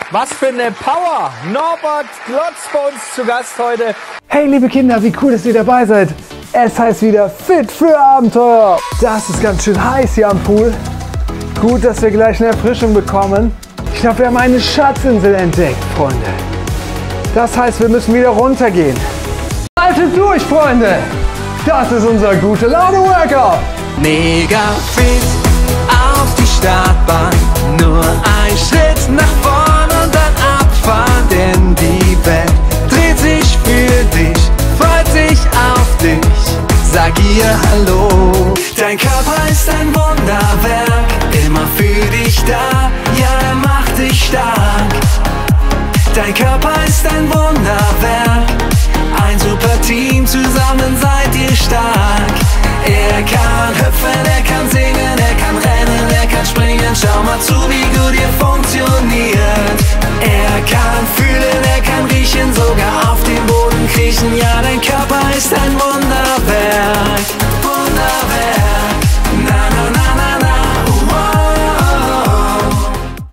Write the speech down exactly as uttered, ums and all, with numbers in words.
Was für eine Power! Norbert Glotz bei uns zu Gast heute. Hey liebe Kinder, wie cool, dass ihr dabei seid. Es heißt wieder Fit für Abenteuer. Das ist ganz schön heiß hier am Pool. Gut, dass wir gleich eine Erfrischung bekommen. Ich glaube, wir haben eine Schatzinsel entdeckt, Freunde. Das heißt, wir müssen wieder runtergehen. Haltet durch, Freunde. Das ist unser gute Laune-Workout. Mega fit auf die Startbahn. Nur ein Schritt nach vorn und dann abfahren. Denn die Welt dreht sich für dich, freut sich auf dich. Sag ihr Hallo. Dein Körper ist ein Wunderwerk, immer für dich da, ja, er macht dich stark. Dein Körper ist ein Wunderwerk, ein super Team, zusammen seid ihr stark. Er kann hüpfen, er kann singen, er kann rennen, er kann springen. Schau mal zu, wie gut ihr funktioniert. Er kann fühlen, er kann riechen, sogar auf dem Boden kriechen. Ja, dein Körper ist ein Wunderwerk.